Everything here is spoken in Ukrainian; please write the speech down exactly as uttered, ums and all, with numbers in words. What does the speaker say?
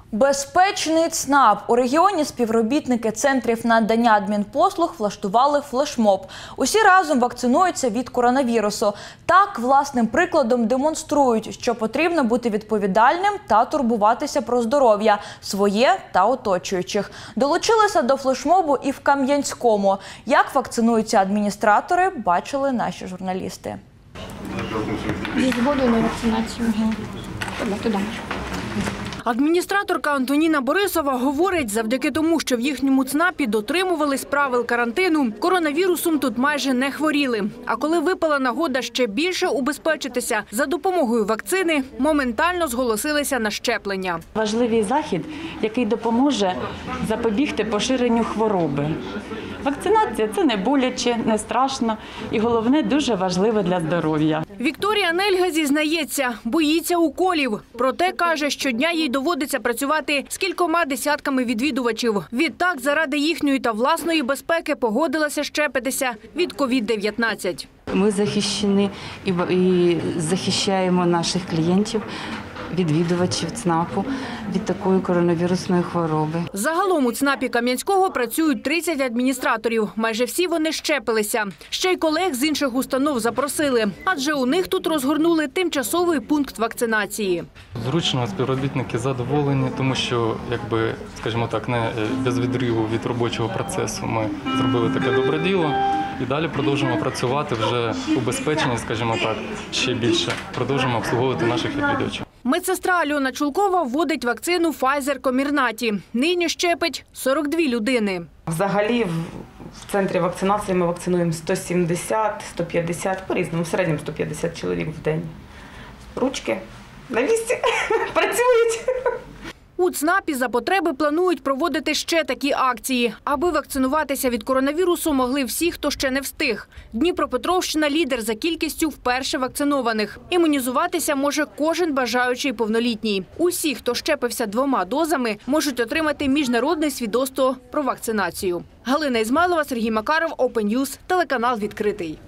Безпечний ЦНАП. У регіоні співробітники центрів надання адмінпослуг влаштували флешмоб. Усі разом вакцинуються від коронавірусу. Так, власним прикладом демонструють, що потрібно бути відповідальним та турбуватися про здоров'я своє та оточуючих. Долучилися до флешмобу і в Кам'янському. Як вакцинуються адміністратори, бачили наші журналісти. Зі згодою на вакцинацію. Туди. Адміністраторка Антоніна Борисова говорить, завдяки тому, що в їхньому ЦНАПі дотримувались правил карантину, коронавірусом тут майже не хворіли. А коли випала нагода ще більше убезпечитися за допомогою вакцини, моментально зголосилися на щеплення. Важливий захід, який допоможе запобігти поширенню хвороби. Вакцинація – це не боляче, не страшно і, головне, дуже важливо для здоров'я. Вікторія Нельга зізнається, боїться уколів. Проте, каже, щодня їй доводиться працювати з кількома десятками відвідувачів. Відтак, заради їхньої та власної безпеки погодилася щепитися від ковід дев'ятнадцять. Ми захищені і захищаємо наших клієнтів, відвідувачів ЦНАПу від такої коронавірусної хвороби. Загалом у ЦНАПі Кам'янського працюють тридцять адміністраторів. Майже всі вони щепилися. Ще й колег з інших установ запросили, адже у них тут розгорнули тимчасовий пункт вакцинації. Зручно, співробітники задоволені, тому що, якби, скажімо так, не без відриву від робочого процесу ми зробили таке добре діло. І далі продовжуємо працювати вже убезпечені, скажімо так, ще більше. Продовжуємо обслуговувати наших відвідувачів. Медсестра Альона Чулкова вводить вакцину Pfizer Комірнаті. Нині щепить сорок дві людини. Взагалі в центрі вакцинації ми вакцинуємо сто сімдесят - сто п'ятдесят, по-різному, в середньому сто п'ятдесят чоловік в день. Ручки на місці працюють. У ЦНАПі за потреби планують проводити ще такі акції, аби вакцинуватися від коронавірусу могли всі, хто ще не встиг. Дніпропетровщина – лідер за кількістю вперше вакцинованих. Імунізуватися може кожен бажаючий повнолітній. Усі, хто щепився двома дозами, можуть отримати міжнародне свідоцтво про вакцинацію. Галина Ізмайлова, Сергій Макаров, Open News, телеканал «Відкритий».